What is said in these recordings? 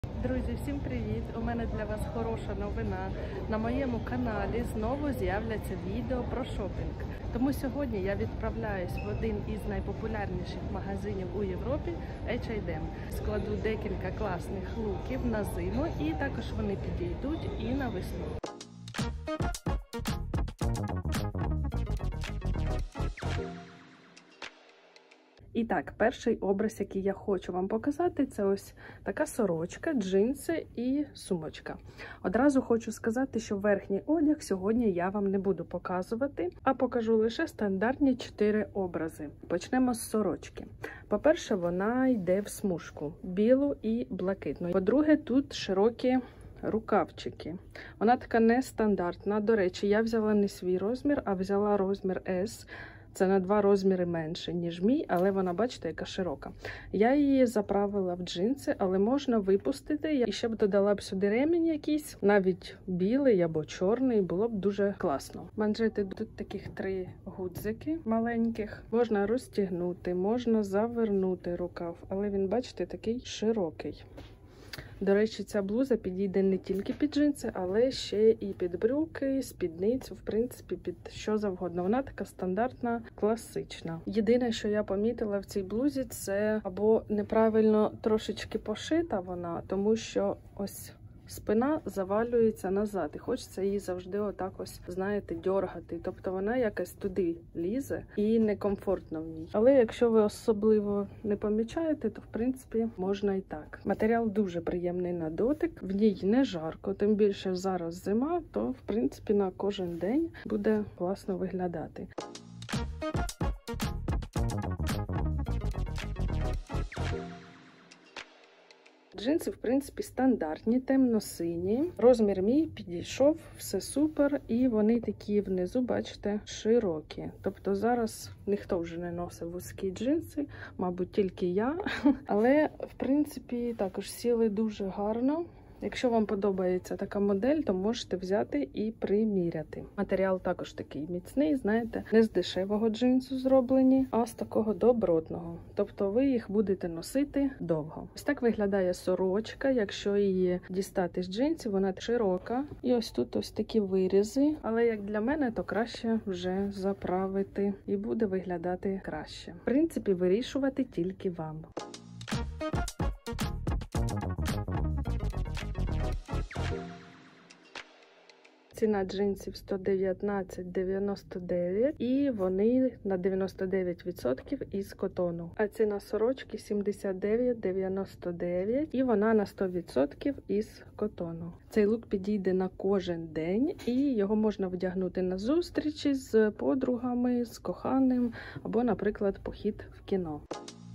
Друзі, всім привіт! У мене для вас хороша новина. На моєму каналі знову з'являться відео про шопінг. Тому сьогодні я відправляюсь в один із найпопулярніших магазинів у Європі – H&M. Складу декілька класних луків на зиму і також вони підійдуть і на весну. І так, перший образ, який я хочу вам показати, це ось така сорочка, джинси і сумочка. Одразу хочу сказати, що верхній одяг сьогодні я вам не буду показувати, а покажу лише стандартні 4 образи. Почнемо з сорочки. По-перше, вона йде в смужку, білу і блакитну. По-друге, тут широкі рукавчики. Вона така нестандартна. До речі, я взяла не свій розмір, а взяла розмір S. Це на 2 розміри менше, ніж мій, але вона, бачите, яка широка. Я її заправила в джинси, але можна випустити. І ще б додала б сюди ремінь якийсь, навіть білий або чорний, було б дуже класно. Манжети тут таких 3 гудзики маленьких. Можна розтягнути, можна завернути рукав, але він, бачите, такий широкий. До речі, ця блуза підійде не тільки під джинси, але ще і під брюки, спідницю, в принципі, під що завгодно. Вона така стандартна, класична. Єдине, що я помітила в цій блузі, це або неправильно трошечки пошита вона, тому що ось спина завалюється назад і хочеться її завжди отак ось, знаєте, дьоргати. Тобто вона якось туди лізе і некомфортно в ній. Але якщо ви особливо не помічаєте, то в принципі можна і так. Матеріал дуже приємний на дотик, в ній не жарко, тим більше зараз зима, то в принципі на кожен день буде класно виглядати. Джинси, в принципі, стандартні, темно-сині. Розмір мій підійшов, все супер. І вони такі внизу, бачите, широкі. Тобто зараз ніхто вже не носив вузькі джинси, мабуть, тільки я. Але, в принципі, також сіли дуже гарно. Якщо вам подобається така модель, то можете взяти і приміряти. Матеріал також такий міцний, знаєте, не з дешевого джинсу зроблені, а з такого добротного. Тобто ви їх будете носити довго. Ось так виглядає сорочка, якщо її дістати з джинсів, вона широка. І ось тут ось такі вирізи, але як для мене, то краще вже заправити і буде виглядати краще. В принципі, вирішувати тільки вам. Ціна джинсів 119,99 і вони на 99% із котону. А ціна сорочки 79,99 і вона на 100% із котону. Цей лук підійде на кожен день і його можна вдягнути на зустрічі з подругами, з коханим або, наприклад, похід в кіно.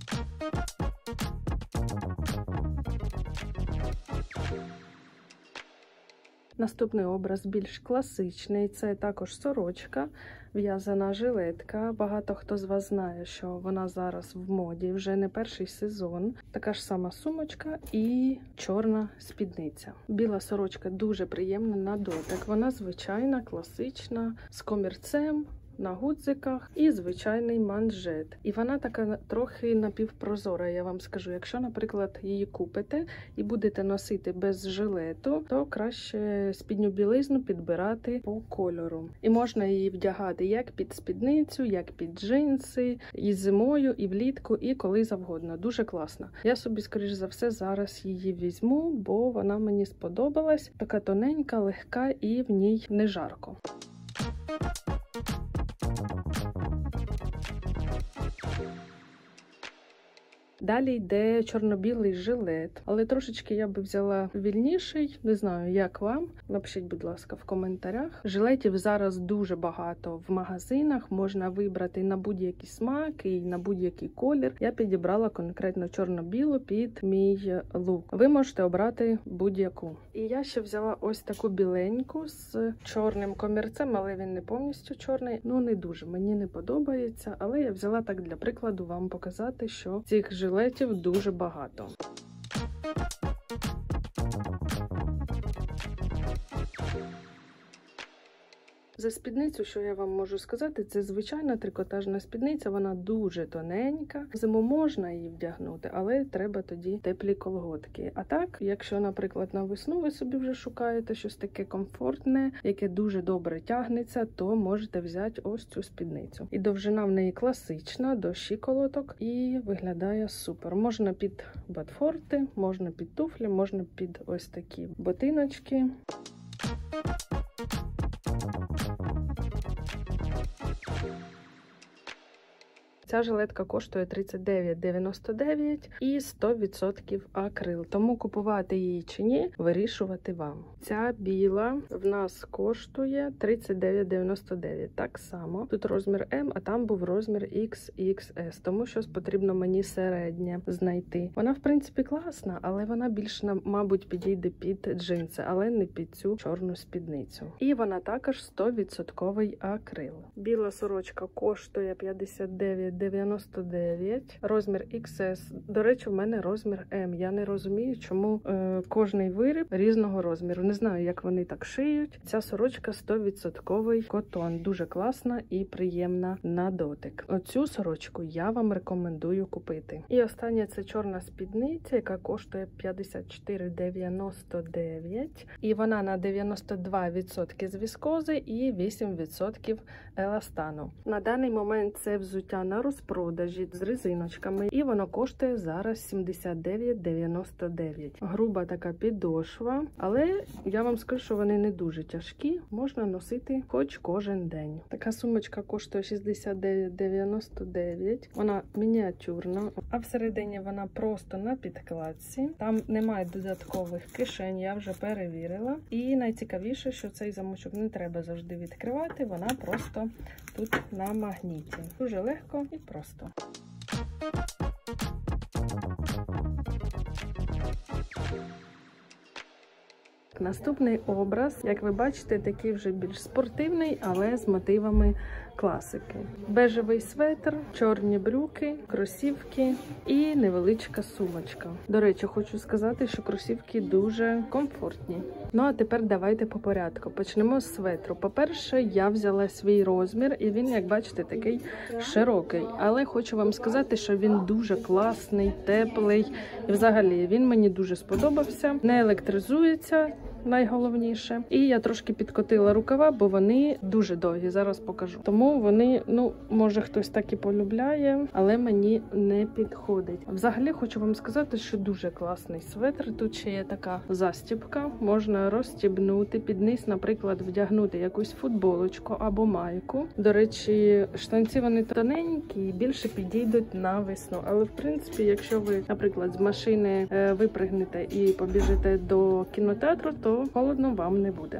Наступний образ більш класичний, це також сорочка, в'язана жилетка. Багато хто з вас знає, що вона зараз в моді, вже не перший сезон. Така ж сама сумочка і чорна спідниця. Біла сорочка дуже приємна на дотик. Вона звичайна, класична, з комірцем, на гудзиках і звичайний манжет. І вона така трохи напівпрозора, я вам скажу. Якщо, наприклад, її купите і будете носити без жилету, то краще спідню білизну підбирати по кольору. І можна її вдягати як під спідницю, як під джинси, і зимою, і влітку, і коли завгодно. Дуже класна. Я собі, скоріш за все, зараз її візьму, бо вона мені сподобалась. Така тоненька, легка і в ній не жарко. Далі йде чорно-білий жилет, але трошечки я би взяла вільніший, не знаю, як вам. Напишіть, будь ласка, в коментарях. Жилетів зараз дуже багато в магазинах, можна вибрати на будь-який смак і на будь-який колір. Я підібрала конкретно чорно-білу під мій лук. Ви можете обрати будь-яку. І я ще взяла ось таку біленьку з чорним комірцем, але він не повністю чорний. Ну, не дуже, мені не подобається, але я взяла так для прикладу вам показати, що цих жилетів дуже багато. за спідницю, що я вам можу сказати, це звичайна трикотажна спідниця, вона дуже тоненька. Зиму можна її вдягнути, але треба тоді теплі колготки. А так, якщо, наприклад, на весну ви собі вже шукаєте щось таке комфортне, яке дуже добре тягнеться, то можете взяти ось цю спідницю. І довжина в неї класична, до щиколоток, і виглядає супер. Можна під ботфорти, можна під туфлі, можна під ось такі ботиночки. Ця жилетка коштує 39,99 і 100% акрил. Тому купувати її чи ні, вирішувати вам. Ця біла в нас коштує 39,99. Так само. Тут розмір М, а там був розмір XXS. Тому що потрібно мені середнє знайти. Вона, в принципі, класна, але вона більше, мабуть, підійде під джинси, але не під цю чорну спідницю. І вона також 100% акрил. Біла сорочка коштує 59,99, розмір XS. До речі, в мене розмір М. Я не розумію, чому кожний виріб різного розміру. Не знаю, як вони так шиють. Ця сорочка 100% котон. Дуже класна і приємна на дотик. Оцю сорочку я вам рекомендую купити. І остання це чорна спідниця, яка коштує 54,99. І вона на 92% з віскози і 8% еластану. На даний момент це взуття на розпродажі з резиночками, і воно коштує зараз 79,99. Груба така підошва, але я вам скажу, що вони не дуже тяжкі, можна носити хоч кожен день. Така сумочка коштує 69,99. Вона мініатюрна, а всередині вона просто на підкладці. Там немає додаткових кишень, я вже перевірила. І найцікавіше, що цей замочок не треба завжди відкривати, вона просто тут на магніті. Дуже легко і просто. Наступний образ, як ви бачите, такий вже більш спортивний, але з мотивами класики. Бежевий светр, чорні брюки, кросівки і невеличка сумочка. До речі, хочу сказати, що кросівки дуже комфортні. Ну а тепер давайте по порядку. Почнемо з светру. По-перше, я взяла свій розмір, і він, як бачите, такий широкий. Але хочу вам сказати, що він дуже класний, теплий. І взагалі, він мені дуже сподобався. Не електризується, найголовніше. І я трошки підкотила рукава, бо вони дуже довгі, зараз покажу. Тому вони, може хтось так і полюбляє, але мені не підходить. Взагалі, хочу вам сказати, що дуже класний светр. Тут ще є така застібка, можна розстібнути, під низ, наприклад, вдягнути якусь футболочку або майку. До речі, штанці вони тоненькі і більше підійдуть на весну. Але, в принципі, якщо ви, наприклад, з машини випригнете і побіжите до кінотеатру, то холодно вам не буде.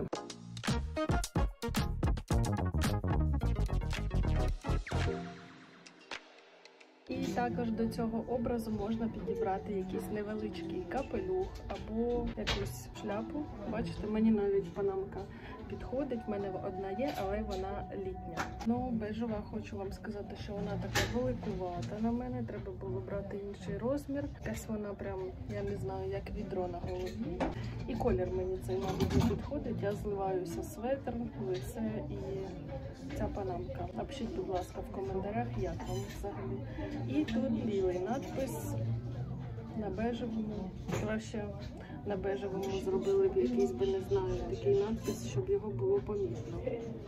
І також до цього образу можна підібрати якийсь невеличкий капелюх або якусь шляпу. Бачите, мені навіть панамка підходить, в мене одна є, але вона літня. Бежева, хочу вам сказати, що вона така великувата на мене, треба було брати інший розмір. Якась вона прям, я не знаю, як відро на голові. І колір мені цей, мабуть, не підходить. Я зливаюся светр, лице і ця панамка. Напишіть, будь ласка, в коментарях, як вам взагалі. І тут білий надпис на бежевому. Краще на бежевому зробили б якийсь, не знаю, такий надпис, щоб його було помітно.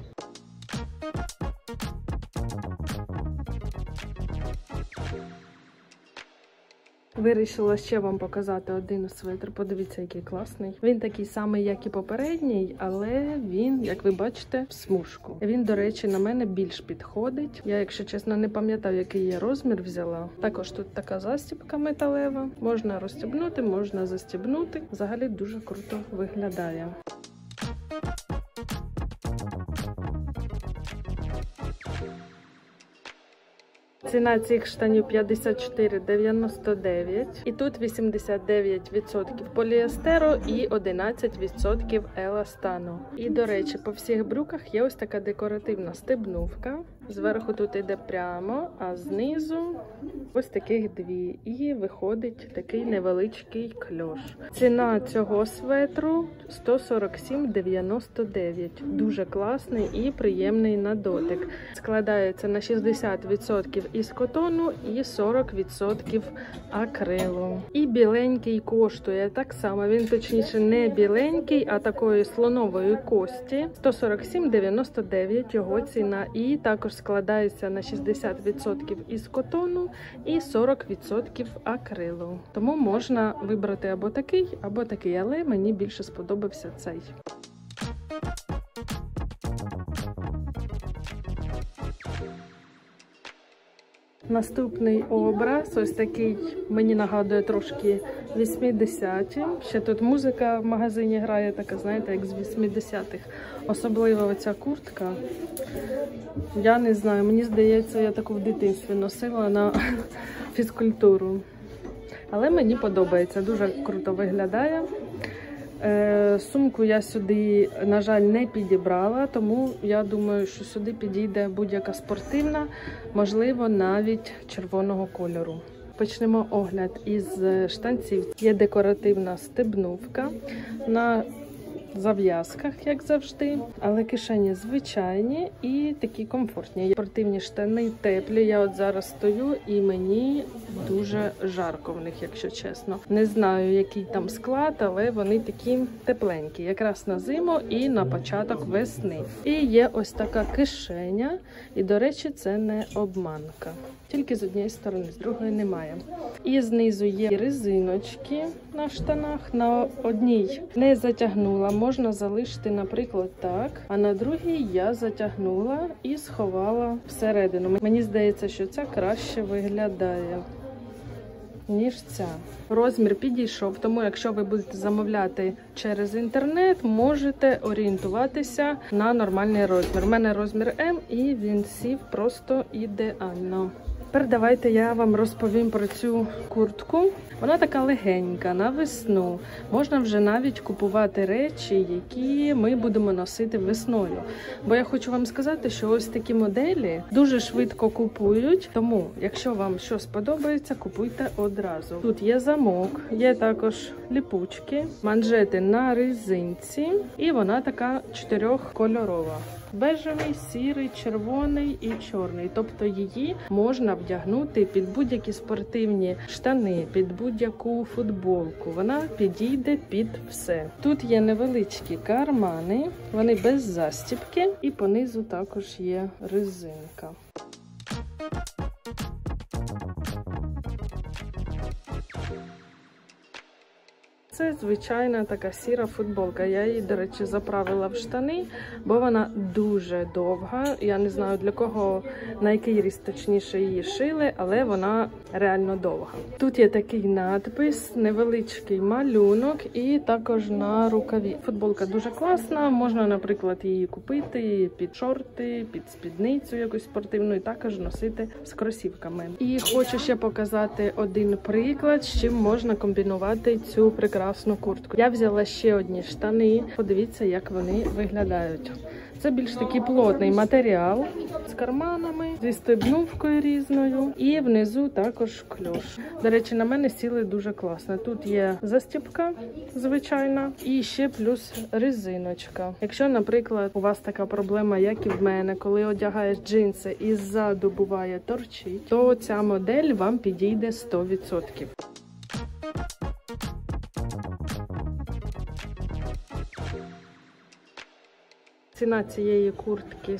Вирішила ще вам показати один светр. Подивіться, який класний. Він такий самий, як і попередній, але він, як ви бачите, в смужку. Він, до речі, на мене більш підходить. Я, якщо чесно, не пам'ятаю, який я розмір взяла. Також тут така застібка металева. Можна розстібнути, можна застібнути. Взагалі дуже круто виглядає. Ціна цих штанів 54,99. І тут 89% поліестеру і 11% еластану. І, до речі, по всіх брюках є ось така декоративна стебнувка. Зверху тут йде прямо, а знизу ось таких дві. І виходить такий невеличкий кльош. Ціна цього светру 147,99. Дуже класний і приємний на дотик. Складається на 60% із котону і 40% акрилу. І біленький коштує так само. Він точніше не біленький, а такої слонової кості. 147,99 його ціна. І також складається на 60% із котону і 40% акрилу. Тому можна вибрати або такий, але мені більше сподобався цей. Наступний образ, ось такий, мені нагадує трошки 80-ті. Ще тут музика в магазині грає, така, знаєте, як з 80-х. Особливо оця куртка. Я не знаю, мені здається, я таку в дитинстві носила на фізкультуру. Але мені подобається, дуже круто виглядає. Сумку я сюди, на жаль, не підібрала, тому я думаю, що сюди підійде будь-яка спортивна, можливо, навіть червоного кольору. Почнемо огляд із штанців. Є декоративна стебнувка на зав'язках, як завжди, але кишені звичайні і такі комфортні. Спортивні штани теплі, я от зараз стою і мені дуже жарко в них, якщо чесно. Не знаю, який там склад, але вони такі тепленькі, якраз на зиму і на початок весни. І є ось така кишеня, і, до речі, це не обманка. Тільки з однієї сторони, з другої немає. І знизу є резиночки на штанах. На одній не затягнула, можна залишити, наприклад, так. А на другій я затягнула і сховала всередину. Мені здається, що ця краще виглядає, ніж ця. Розмір підійшов, тому якщо ви будете замовляти через інтернет, можете орієнтуватися на нормальний розмір. У мене розмір М і він сів просто ідеально. Тепер давайте я вам розповім про цю куртку. Вона така легенька, на весну. Можна вже навіть купувати речі, які ми будемо носити весною. Бо я хочу вам сказати, що ось такі моделі дуже швидко купують. Тому, якщо вам щось подобається, купуйте одразу. Тут є замок, є також ліпучки, манжети на резинці. І вона така 4-кольорова. Бежевий, сірий, червоний і чорний. Тобто її можна вдягнути під будь-які спортивні штани, під будь-яку футболку. Вона підійде під все. Тут є невеличкі кармани, вони без застібки і понизу також є резинка. Це звичайна така сіра футболка. Я її, до речі, заправила в штани, бо вона дуже довга. Я не знаю, для кого, на який ріст точніше її шили, але вона реально довга. Тут є такий надпис, невеличкий малюнок і також на рукаві. Футболка дуже класна, можна, наприклад, її купити під шорти, під спідницю якусь спортивну і також носити з кросівками. І хочу ще показати один приклад, з чим можна комбінувати цю прекрасну куртку. Я взяла ще одні штани. Подивіться, як вони виглядають. Це більш такий плотний матеріал з карманами, зі стебнувкою різною. І внизу також кльош. До речі, на мене сіли дуже класно. Тут є застібка звичайна і ще плюс резиночка. Якщо, наприклад, у вас така проблема, як і в мене, коли одягаєш джинси і ззаду буває торчить, то ця модель вам підійде 100%. Ціна цієї куртки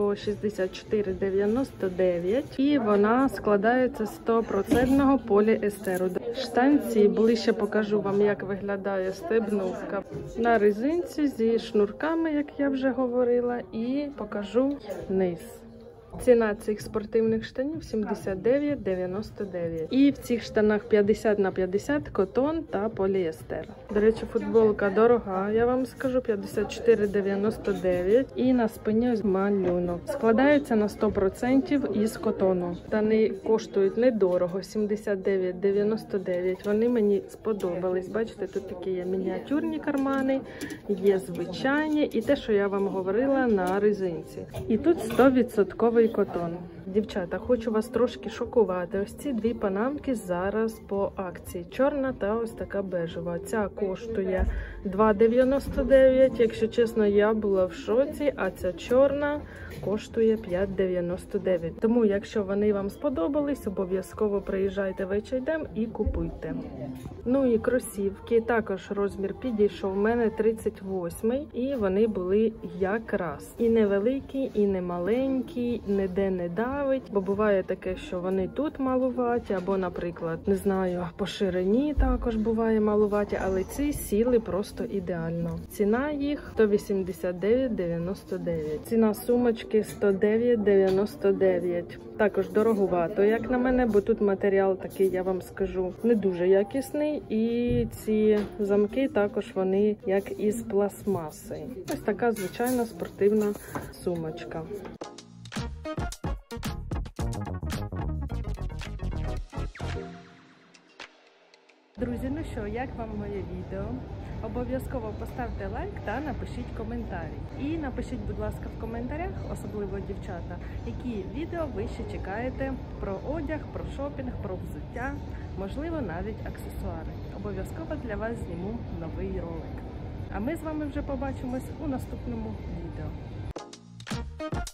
164,99 і вона складається з 100% поліестеру. Штанці, ближче покажу вам, як виглядає стебнувка. На резинці зі шнурками, як я вже говорила, і покажу низ. Ціна цих спортивних штанів 79,99. І в цих штанах 50/50 котон та поліестер. До речі, футболка дорога, я вам скажу, 54,99. І на спині малюнок. Складається на 100% із котону. Штани коштують недорого, 79,99. Вони мені сподобались. Бачите, тут такі є мініатюрні кармани, є звичайні і те, що я вам говорила, на резинці. І тут 100% Красивий котон. Дівчата, хочу вас трошки шокувати. Ось ці дві панамки зараз по акції. Чорна та ось така бежева. Ця коштує 2,99. Якщо чесно, я була в шоці, а ця чорна коштує 5,99. Тому, якщо вони вам сподобались, обов'язково приїжджайте в H&M і купуйте. Ну і кросівки. Також розмір підійшов. У мене 38 і вони були якраз. І невеликі, і не маленькі, ніде не давить. Бо буває таке, що вони тут малуваті, або, наприклад, не знаю, по ширині також буває малуваті, але ці сіли просто ідеально. Ціна їх 189,99. Ціна сумочки 109,99. Також дороговато, як на мене, бо тут матеріал такий, я вам скажу, не дуже якісний. І ці замки також вони як із пластмаси. Ось така звичайна спортивна сумочка. Друзі, ну що, як вам моє відео? Обов'язково поставте лайк та напишіть коментарі. І напишіть, будь ласка, в коментарях, особливо дівчата, які відео ви ще чекаєте про одяг, про шопінг, про взуття, можливо, навіть аксесуари. Обов'язково для вас зніму новий ролик. А ми з вами вже побачимось у наступному відео.